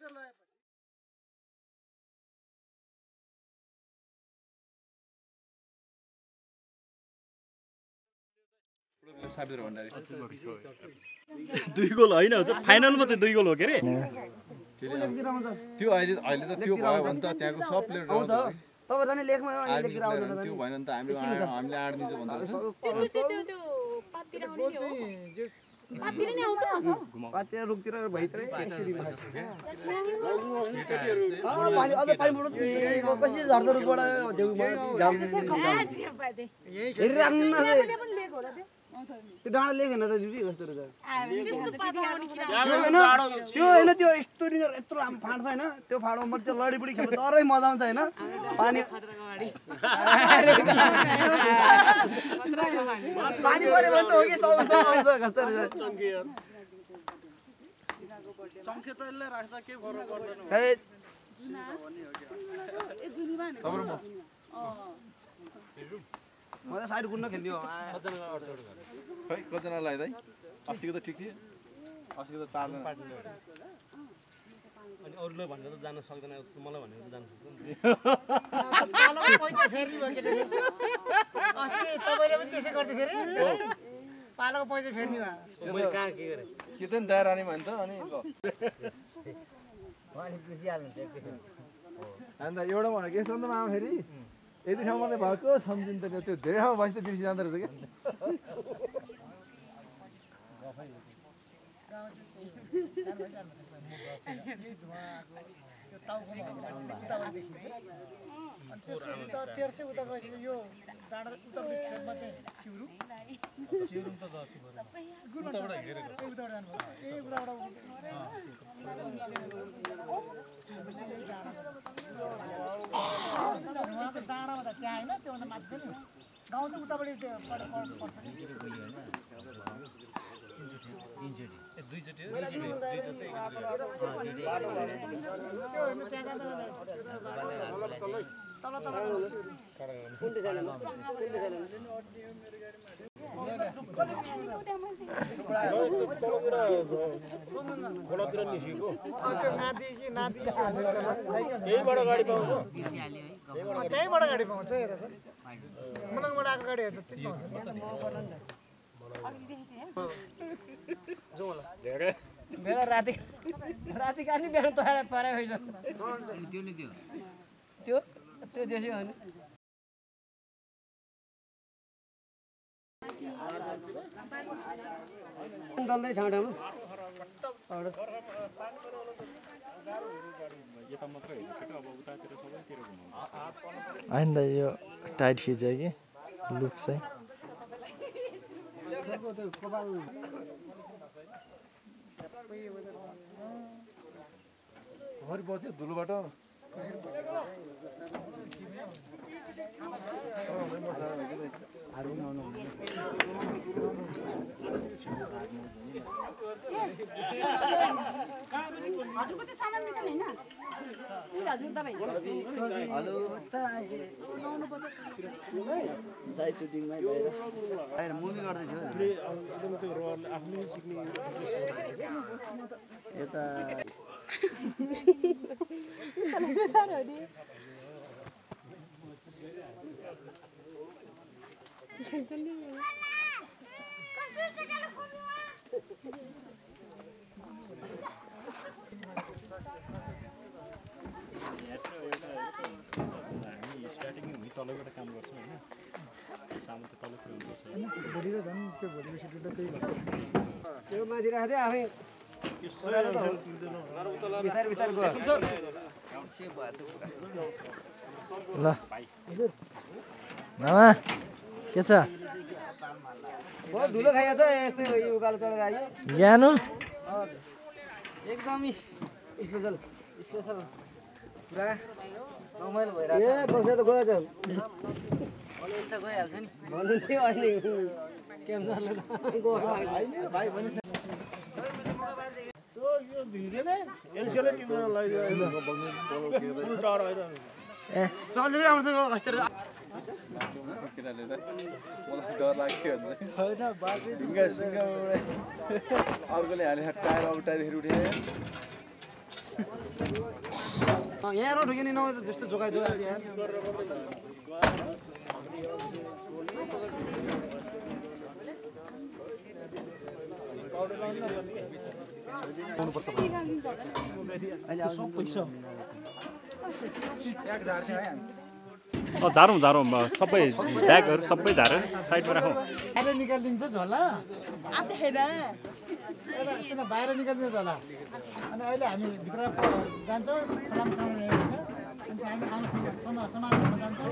दुई गोल होइन फाइनलमा चाहिँ 2 गोल हो के रे त्यो अहिले त त्यो भयो भने त त्यहाँको सब प्लेयर आउँछ तपाईं जाने लेखमा अहिले लेखेर आउँदैन त्यो भएन नि त हामीले आड दिन्छ भन्छ त्यो पातिर आउने हो पातिर नि आउँछ पातिर रुखतिर भइत्रै यसरी भन्छ पानी अझ पानी बढ्छ कसरी झर्छ रुखबाट झ्याउ जाम हेरिराख्नु न त्यो डाँडा लेखेन त दिदी कस्तो रहेछ त्यो होइन त्यो यस्तो यत्रो फाँड छ होइन त्यो फाँडमा मजा लडीबुडी खेल्नु तरै मजा आउँछ होइन पानी पानी पऱ्यो भने त हो कि सब आउँछ कस्तो रहेछ चङ्खे त यसले राख्दा केही फरक पर्दैन म त साइड गुन्न खेल्दियो खै कतिजना लाग्दै अस्तिको त ठिक थियो अस्तिको त 4 जना अनि अरूले भनेर त जान सक्दैन मलाई भनेर त जान सक्छ नि पालोको पैसा फेर्नी भयो केटाले अस्ति तपाईले पनि त्यसै गर्दै थिए रे पालोको पैसा फेर्नी भयो मैले कहाँ के गरे के त नि दायर आनी भन्छ अनि ल अनि खुसी हाल्नुहुन्छ एकैछिन अन्त एउटा भने के सन्त मामा फेरि यति ठाउँ मात्रै भएको सम्झिन्छ त्यो धेरै ठाउँ भएपछि त बिर्सि जाँदो रहेछ क्या गाउँ चाहिँ उताबाट खोलातिर निस्केको नादी कि नादी त्यहीबाट गाडी पाउँछ त्यहीबाट गाडी पाउँछ हेर मुलङबाट आएको गाडी हेर्छ त्यति पाउँछ बेला राति काट्ने बिहान तयार पारे भइस त्यो नि त्यो त्यसै हो नि दल्दै ठाउँ ठाउँमा होइन यो टाइट खिच्यो कि लुक चाहिँ भरि बस्यो धुलोबाट मुभी गर्दैछु यता तलबाट काम गर्छ हैन सामु त तल पुर्याउनुपर्छ बडी र झन् त्यो भोलिको सिड्युल त त्यही भयो त्यो माथि राख्दै आफै बिस्तार बिस्तार गयो ल मामा के छ बहुत धुलो खाइएको छ यस्तै यो उकालो चढेर आयो ज्ञानु एकदमै स्पेशल पुरा रमाइलो भइरहेको छ ए बस्दा त गयो त अलि त गइहाल्छ नि भन्नु थियो अहिले क्याम्सरले त गयो भाइ भनि यो भिडियोले एलसीले टिममा लगाइदियो ए चल्दै आउँछ अस्तिर केटाले त मलाई डर लाग्यो होइन ढुङ्गा सुङ्गा अर्कोले हाले टायर अब टायर उठे यहाँ ढुक्यो नि नभए त जस्तो जोगाइ जोगाइ यार झारौँ झारौँ सबै ब्यागहरू सबै झारेर साइडमा राखौँ बाहिर निकालिदिन्छ झोला बाहिर निकालिदिन्छ झोला अनि अहिले हामी भित्र जान्छौँ फलाम सामान ल्याएको छ अनि हामी आमासँग सामान जान्छौँ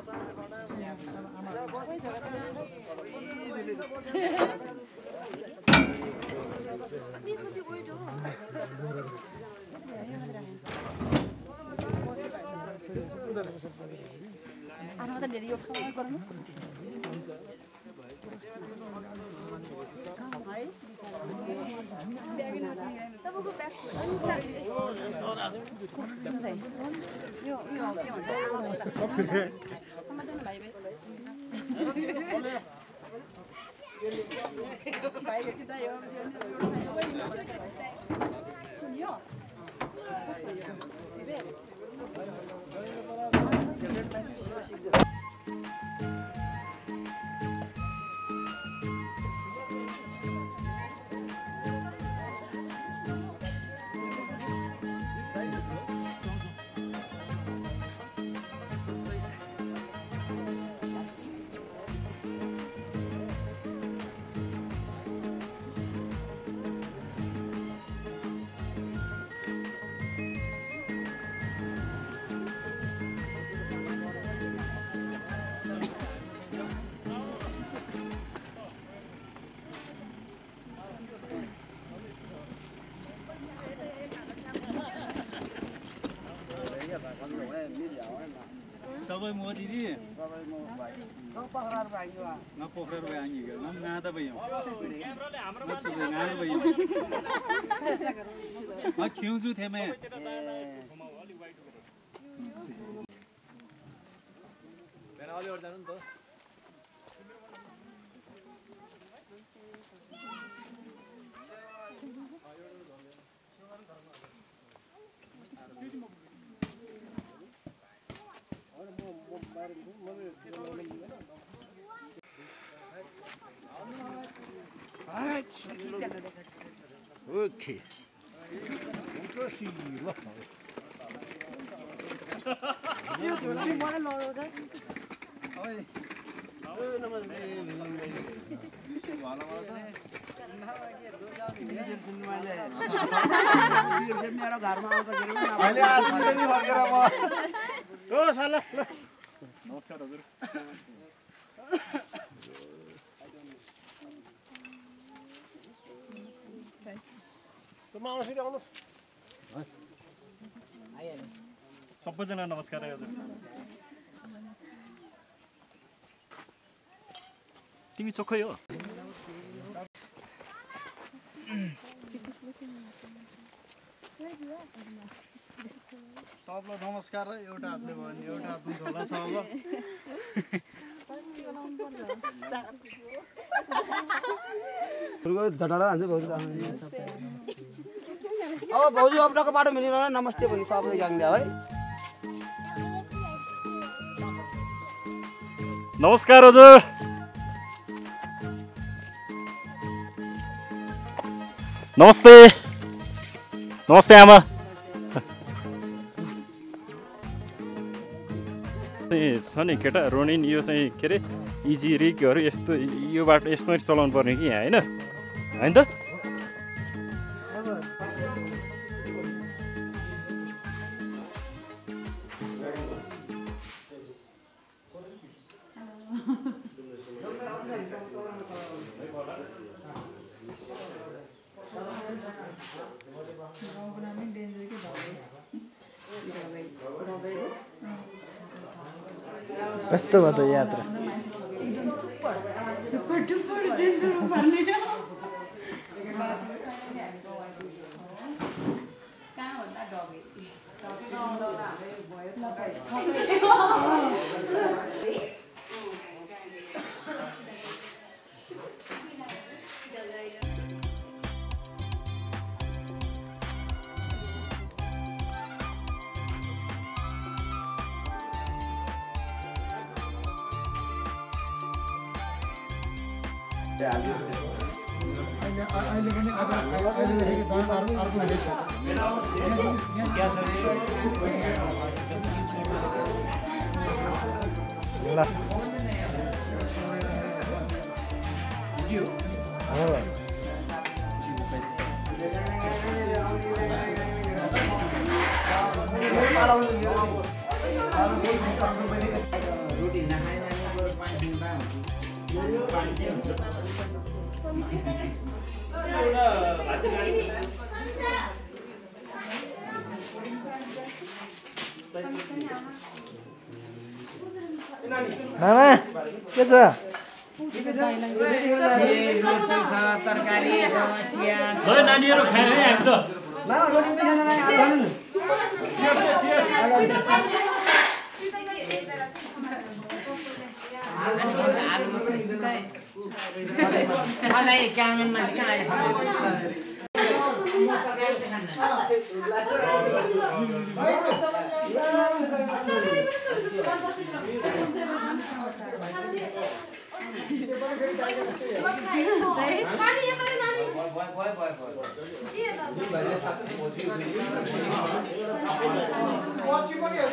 सबै म दिदी न पोखर भाङ्गी न नादा भयो खिउँछु थेमे Okay. नमस्कार हजुर सबैजना नमस्कार हजुर तिमी चोखै हो सबलाई नमस्कार है एउटा हातले भयो भने एउटा हातले झोला छ अब झटाला हान्छ भाउजू अब भाउजू अपनाको बाटो मिलेन नमस्ते भन्ने सबले गाङ्दिया है नमस्कार हजुर नमस्ते नमस्ते आमा छ नि केटा रोनिन यो चाहिँ के अरे इजी रिगहरू यस्तो यो बाटो यस्तो चलाउनु पर्ने कि यहाँ होइन त कस्तो भयो त यात्रा एकदम सुपर सुपर डुपर डेन्जर भन्ने कहाँ भन्दा डगे अहिले पनि अहिलेदेखि अर्को हुँदैछ ल रोटी नखाए पानी पिउँदा मामा के छ तरकारी छ चिया ल नानीहरू खाए है हामी त क्यामेनमा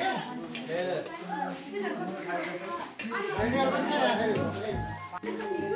चाहिँ